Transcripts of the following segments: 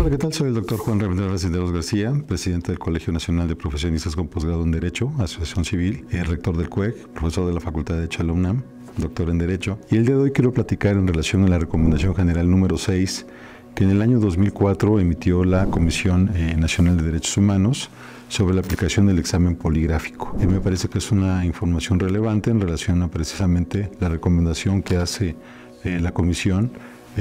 Hola, ¿qué tal? Soy el doctor Juan Ramírez Cisneros García, presidente del Colegio Nacional de Profesionistas con Posgrado en Derecho, Asociación Civil, rector del CUEC, profesor de la Facultad de Derecho de la UNAM, doctor en Derecho. Y el día de hoy quiero platicar en relación a la Recomendación General número 6, que en el año 2004 emitió la Comisión Nacional de Derechos Humanos sobre la aplicación del examen poligráfico. Y me parece que es una información relevante en relación a precisamente la recomendación que hace la Comisión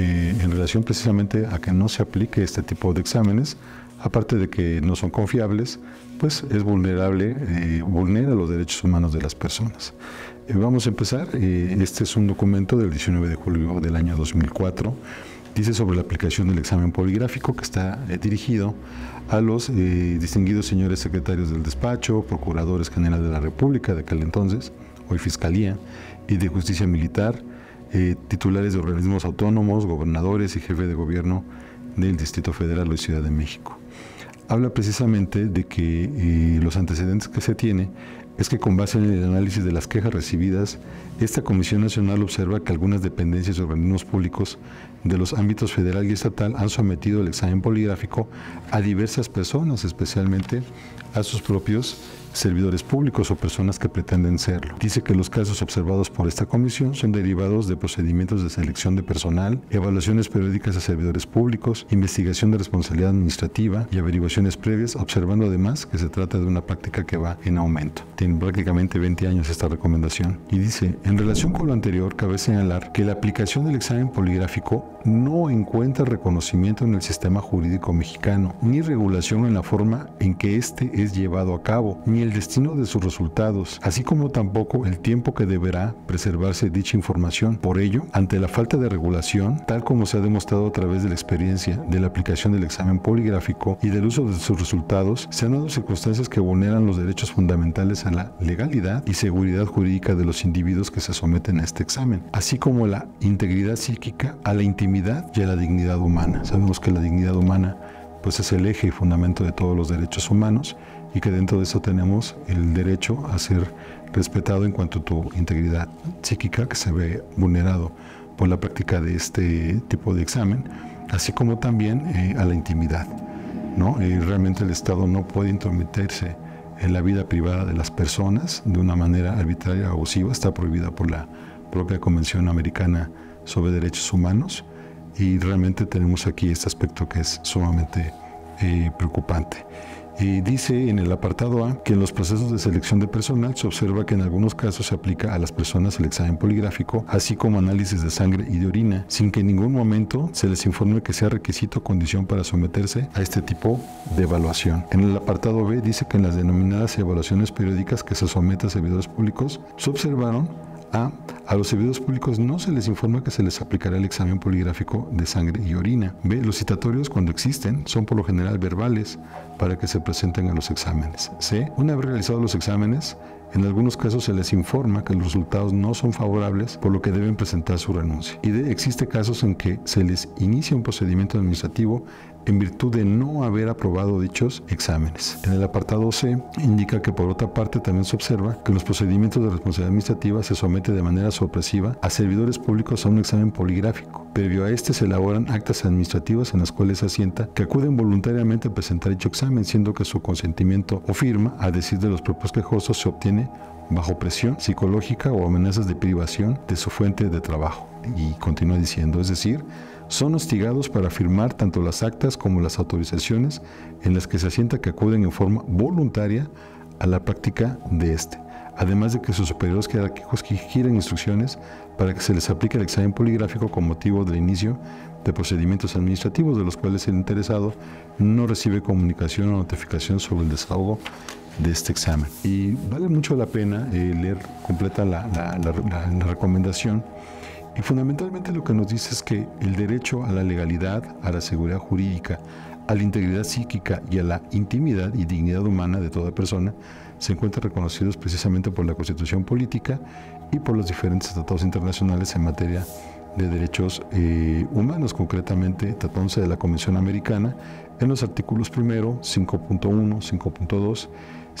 en relación precisamente a que no se aplique este tipo de exámenes, aparte de que no son confiables, pues es vulnerable, vulnera los derechos humanos de las personas. Vamos a empezar. Este es un documento del 19 de julio del año 2004. Dice sobre la aplicación del examen poligráfico, que está dirigido a los distinguidos señores secretarios del despacho, procuradores generales de la República de aquel entonces, hoy Fiscalía, y de Justicia Militar, titulares de organismos autónomos, gobernadores y jefe de gobierno del Distrito Federal o Ciudad de México. Habla precisamente de que los antecedentes que se tiene es que con base en el análisis de las quejas recibidas, esta Comisión Nacional observa que algunas dependencias y organismos públicos de los ámbitos federal y estatal han sometido el examen poligráfico a diversas personas, especialmente a sus propios servidores públicos o personas que pretenden serlo. Dice que los casos observados por esta comisión son derivados de procedimientos de selección de personal, evaluaciones periódicas a servidores públicos, investigación de responsabilidad administrativa y averiguaciones previas, observando además que se trata de una práctica que va en aumento. Tiene prácticamente 20 años esta recomendación. Y dice, en relación con lo anterior, cabe señalar que la aplicación del examen poligráfico no encuentra reconocimiento en el sistema jurídico mexicano, ni regulación en la forma en que éste es llevado a cabo, ni el destino de sus resultados, así como tampoco el tiempo que deberá preservarse dicha información. Por ello, ante la falta de regulación, tal como se ha demostrado a través de la experiencia de la aplicación del examen poligráfico y del uso de sus resultados, se han dado circunstancias que vulneran los derechos fundamentales a la legalidad y seguridad jurídica de los individuos que se someten a este examen, así como la integridad psíquica, a la intimidad y a la dignidad humana. Sabemos que la dignidad humana pues es el eje y fundamento de todos los derechos humanos, y que dentro de eso tenemos el derecho a ser respetado en cuanto a tu integridad psíquica, que se ve vulnerado por la práctica de este tipo de examen, así como también a la intimidad, ¿no? Realmente el Estado no puede intrometerse en la vida privada de las personas de una manera arbitraria o abusiva. Está prohibida por la propia Convención Americana sobre Derechos Humanos, y realmente tenemos aquí este aspecto que es sumamente preocupante. Dice en el apartado A que en los procesos de selección de personal se observa que en algunos casos se aplica a las personas el examen poligráfico, así como análisis de sangre y de orina, sin que en ningún momento se les informe que sea requisito o condición para someterse a este tipo de evaluación. En el apartado B dice que en las denominadas evaluaciones periódicas que se someten a servidores públicos, se observaron a los servidores públicos no se les informa que se les aplicará el examen poligráfico de sangre y orina. B, los citatorios, cuando existen, son por lo general verbales para que se presenten a los exámenes. C, una vez realizados los exámenes, en algunos casos se les informa que los resultados no son favorables, por lo que deben presentar su renuncia. Y D, existe casos en que se les inicia un procedimiento administrativo en virtud de no haber aprobado dichos exámenes. En el apartado C indica que por otra parte también se observa que en los procedimientos de responsabilidad administrativa se somete de manera sorpresiva a servidores públicos a un examen poligráfico. Previo a este se elaboran actas administrativas en las cuales se asienta que acuden voluntariamente a presentar dicho examen, siendo que su consentimiento o firma, a decir de los propios quejosos, se obtiene bajo presión psicológica o amenazas de privación de su fuente de trabajo. Y continúa diciendo, es decir, son hostigados para firmar tanto las actas como las autorizaciones en las que se asienta que acuden en forma voluntaria a la práctica de este, además de que sus superiores jerárquicos giran instrucciones para que se les aplique el examen poligráfico con motivo del inicio de procedimientos administrativos de los cuales el interesado no recibe comunicación o notificación sobre el desahogo de este examen. Y vale mucho la pena leer completa la recomendación. Y fundamentalmente lo que nos dice es que el derecho a la legalidad, a la seguridad jurídica, a la integridad psíquica y a la intimidad y dignidad humana de toda persona se encuentran reconocidos precisamente por la Constitución Política y por los diferentes tratados internacionales en materia de derechos humanos, concretamente tratándose de la Convención Americana en los artículos 1, 5.1, 5.2,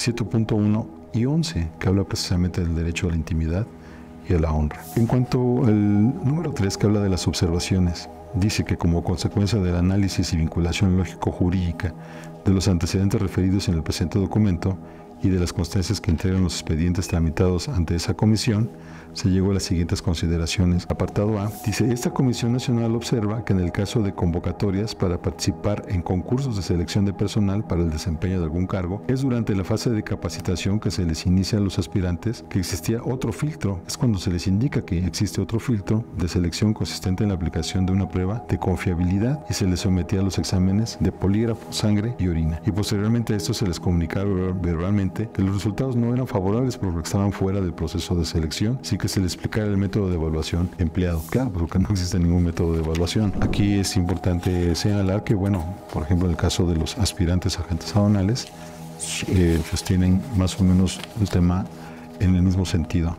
7.1 y 11, que habla precisamente del derecho a la intimidad y a la honra. En cuanto al número 3, que habla de las observaciones, dice que como consecuencia del análisis y vinculación lógico-jurídica de los antecedentes referidos en el presente documento y de las constancias que integran los expedientes tramitados ante esa comisión, se llegó a las siguientes consideraciones. Apartado A, dice, esta Comisión Nacional observa que en el caso de convocatorias para participar en concursos de selección de personal para el desempeño de algún cargo, es durante la fase de capacitación que se les inicia a los aspirantes que existía otro filtro. Es cuando se les indica que existe otro filtro de selección consistente en la aplicación de una prueba de confiabilidad y se les sometía a los exámenes de polígrafo, sangre y orina. Y posteriormente a esto se les comunicaba verbalmente que los resultados no eran favorables porque estaban fuera del proceso de selección, sí que se les explicara el método de evaluación empleado. Claro, porque no existe ningún método de evaluación. Aquí es importante señalar que, bueno, por ejemplo, en el caso de los aspirantes a agentes aduanales, pues tienen más o menos el tema en el mismo sentido.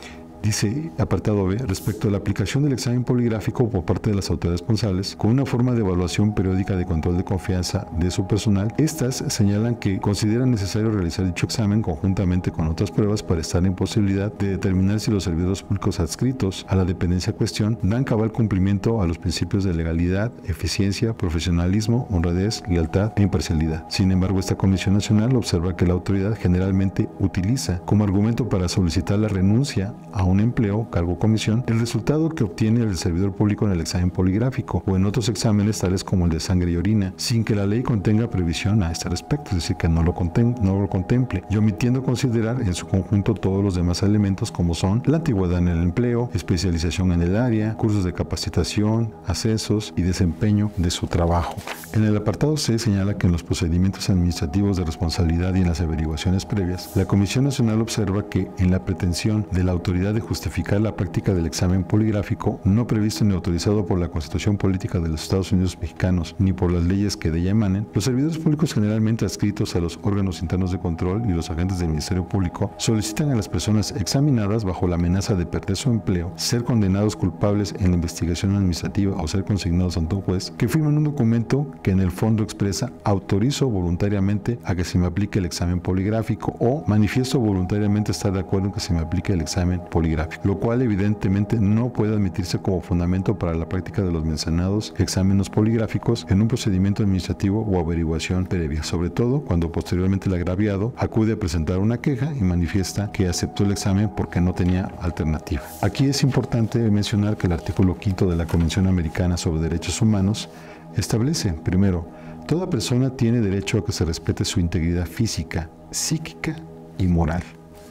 Dice, apartado B, respecto a la aplicación del examen poligráfico por parte de las autoridades responsables, con una forma de evaluación periódica de control de confianza de su personal, estas señalan que consideran necesario realizar dicho examen conjuntamente con otras pruebas para estar en posibilidad de determinar si los servidores públicos adscritos a la dependencia en cuestión dan cabal cumplimiento a los principios de legalidad, eficiencia, profesionalismo, honradez, lealtad e imparcialidad. Sin embargo, esta Comisión Nacional observa que la autoridad generalmente utiliza como argumento para solicitar la renuncia a un empleo, cargo o comisión, el resultado que obtiene el servidor público en el examen poligráfico o en otros exámenes tales como el de sangre y orina, sin que la ley contenga previsión a este respecto, es decir, que no lo contemple, y omitiendo considerar en su conjunto todos los demás elementos como son la antigüedad en el empleo, especialización en el área, cursos de capacitación, ascensos y desempeño de su trabajo. En el apartado C señala que en los procedimientos administrativos de responsabilidad y en las averiguaciones previas, la Comisión Nacional observa que en la pretensión de la autoridad de justificar la práctica del examen poligráfico no previsto ni autorizado por la Constitución Política de los Estados Unidos Mexicanos ni por las leyes que de ella emanen, los servidores públicos generalmente adscritos a los órganos internos de control y los agentes del Ministerio Público solicitan a las personas examinadas bajo la amenaza de perder su empleo, ser condenados culpables en la investigación administrativa o ser consignados ante un juez, que firman un documento que en el fondo expresa autorizo voluntariamente a que se me aplique el examen poligráfico o manifiesto voluntariamente estar de acuerdo en que se me aplique el examen poligráfico, lo cual evidentemente no puede admitirse como fundamento para la práctica de los mencionados exámenes poligráficos en un procedimiento administrativo o averiguación previa, sobre todo cuando posteriormente el agraviado acude a presentar una queja y manifiesta que aceptó el examen porque no tenía alternativa. Aquí es importante mencionar que el artículo 5 de la Convención Americana sobre Derechos Humanos establece, primero, toda persona tiene derecho a que se respete su integridad física, psíquica y moral.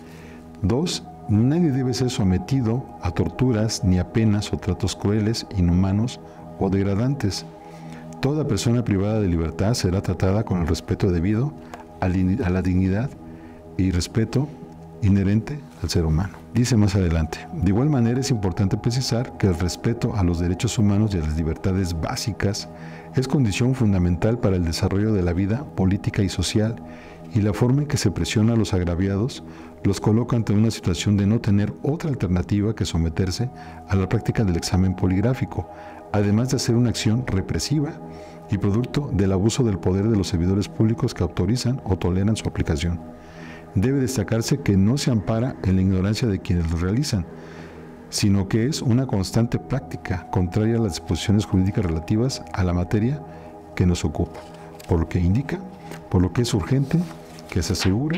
2. Nadie debe ser sometido a torturas ni a penas o tratos crueles, inhumanos o degradantes. Toda persona privada de libertad será tratada con el respeto debido a la dignidad y respeto inherente al ser humano. Dice más adelante, de igual manera es importante precisar que el respeto a los derechos humanos y a las libertades básicas es condición fundamental para el desarrollo de la vida política y social, y la forma en que se presiona a los agraviados los coloca ante una situación de no tener otra alternativa que someterse a la práctica del examen poligráfico, además de hacer una acción represiva y producto del abuso del poder de los servidores públicos que autorizan o toleran su aplicación. Debe destacarse que no se ampara en la ignorancia de quienes lo realizan, sino que es una constante práctica contraria a las disposiciones jurídicas relativas a la materia que nos ocupa, por lo que indica, por lo que es urgente que se asegure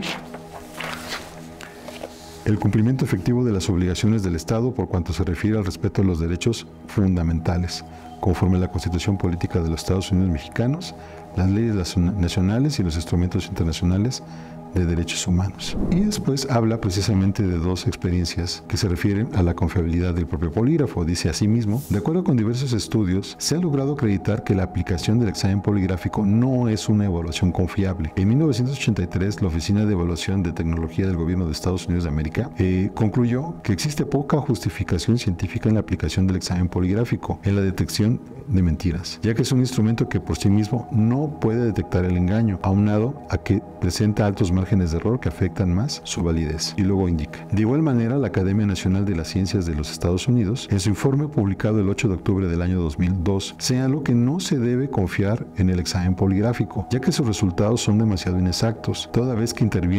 el cumplimiento efectivo de las obligaciones del Estado por cuanto se refiere al respeto a los derechos fundamentales, conforme a la Constitución Política de los Estados Unidos Mexicanos, las leyes nacionales y los instrumentos internacionales de derechos humanos. Y después habla precisamente de dos experiencias que se refieren a la confiabilidad del propio polígrafo. Dice asimismo, de acuerdo con diversos estudios, se ha logrado acreditar que la aplicación del examen poligráfico no es una evaluación confiable. En 1983, la Oficina de Evaluación de Tecnología del Gobierno de Estados Unidos de América concluyó que existe poca justificación científica en la aplicación del examen poligráfico en la detección de mentiras, ya que es un instrumento que por sí mismo no puede detectar el engaño, aunado a que presenta altos márgenes de error que afectan más su validez. Y luego indica, de igual manera, la Academia Nacional de las Ciencias de los Estados Unidos, en su informe publicado el 8 de octubre del año 2002, señaló que no se debe confiar en el examen poligráfico, ya que sus resultados son demasiado inexactos, toda vez que interviene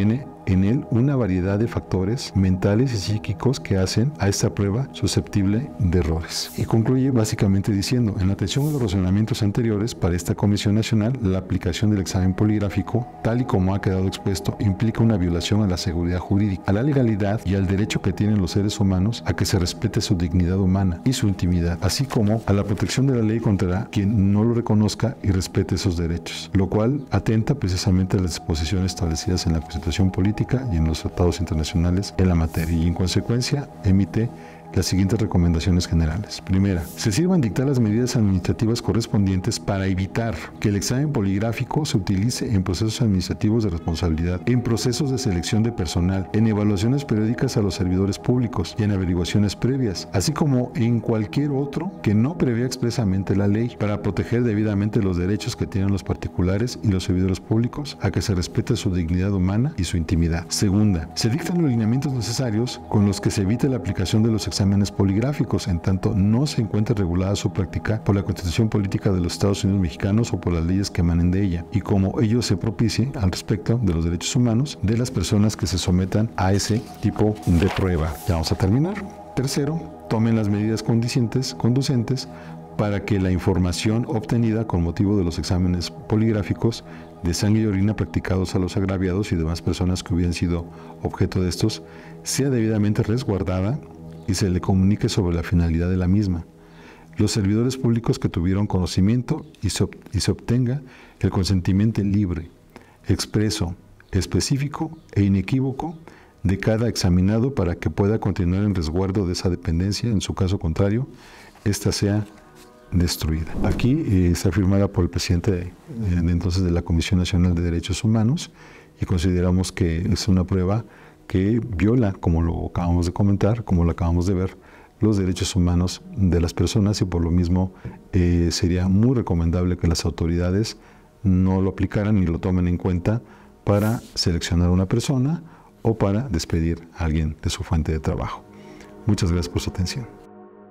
en él una variedad de factores mentales y psíquicos que hacen a esta prueba susceptible de errores. Y concluye básicamente diciendo, en atención a los razonamientos anteriores, para esta Comisión Nacional, la aplicación del examen poligráfico, tal y como ha quedado expuesto, implica una violación a la seguridad jurídica, a la legalidad y al derecho que tienen los seres humanos a que se respete su dignidad humana y su intimidad, así como a la protección de la ley contra quien no lo reconozca y respete esos derechos, lo cual atenta precisamente a las disposiciones establecidas en la Constitución política y en los tratados internacionales en la materia, y en consecuencia emite las siguientes recomendaciones generales. Primera, se sirvan dictar las medidas administrativas correspondientes para evitar que el examen poligráfico se utilice en procesos administrativos de responsabilidad, en procesos de selección de personal, en evaluaciones periódicas a los servidores públicos y en averiguaciones previas, así como en cualquier otro que no prevea expresamente la ley, para proteger debidamente los derechos que tienen los particulares y los servidores públicos a que se respete su dignidad humana y su intimidad. Segunda, se dictan los lineamientos necesarios con los que se evite la aplicación de los exámenes poligráficos, en tanto no se encuentre regulada su práctica por la Constitución Política de los Estados Unidos Mexicanos o por las leyes que emanen de ella, y como ello se propicie al respecto de los derechos humanos de las personas que se sometan a ese tipo de prueba. Ya vamos a terminar. Tercero, tomen las medidas conducentes para que la información obtenida con motivo de los exámenes poligráficos de sangre y orina practicados a los agraviados y demás personas que hubieran sido objeto de estos sea debidamente resguardada y se le comunique sobre la finalidad de la misma. Los servidores públicos que tuvieron conocimiento y se obtenga el consentimiento libre, expreso, específico e inequívoco de cada examinado para que pueda continuar en resguardo de esa dependencia. En su caso contrario, ésta sea destruida. Aquí está firmada por el presidente entonces de la Comisión Nacional de Derechos Humanos, y consideramos que es una prueba que viola, como lo acabamos de comentar, como lo acabamos de ver, los derechos humanos de las personas, y por lo mismo sería muy recomendable que las autoridades no lo aplicaran ni lo tomen en cuenta para seleccionar a una persona o para despedir a alguien de su fuente de trabajo. Muchas gracias por su atención.